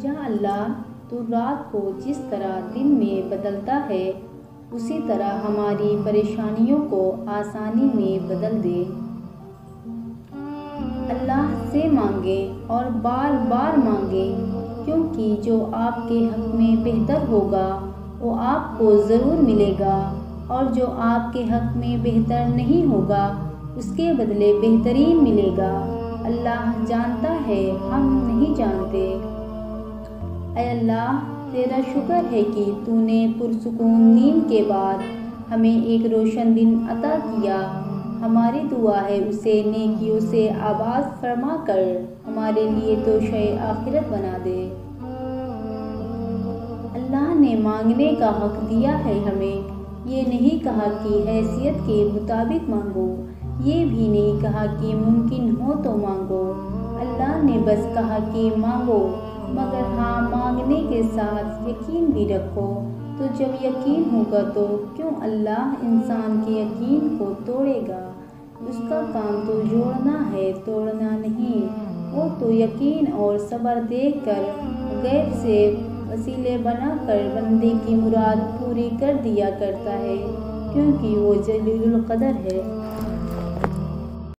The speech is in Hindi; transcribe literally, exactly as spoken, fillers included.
या अल्लाह, तू रात को जिस तरह दिन में बदलता है उसी तरह हमारी परेशानियों को आसानी में बदल दे। अल्लाह से मांगे और बार बार मांगे, क्योंकि जो आपके हक में बेहतर होगा वो आपको ज़रूर मिलेगा, और जो आपके हक में बेहतर नहीं होगा उसके बदले बेहतरीन मिलेगा। अल्लाह जानता है, हम नहीं जानते। ऐ अल्लाह, तेरा शुक्र है कि तूने पुरसुकून नींद के बाद हमें एक रोशन दिन अता किया। हमारी दुआ है उसे नेकियों से आबाद फरमा कर हमारे लिए तो शय आखिरत बना दे। अल्लाह ने मांगने का हक दिया है हमें, ये नहीं कहा कि हैसियत के मुताबिक मांगो, ये भी नहीं कहा कि मुमकिन हो तो मांगो। अल्लाह ने बस कहा कि मांगो, मगर हाँ मांगने के साथ यकीन भी रखो। तो जब यकीन होगा तो क्यों अल्लाह इंसान के यकीन को तोड़ेगा। उसका काम तो जोड़ना है, तोड़ना नहीं। वो तो यकीन और सब्र देकर गैब से वसीले बनाकर बंदे की मुराद पूरी कर दिया करता है, क्योंकि वो जलीलुल कदर है।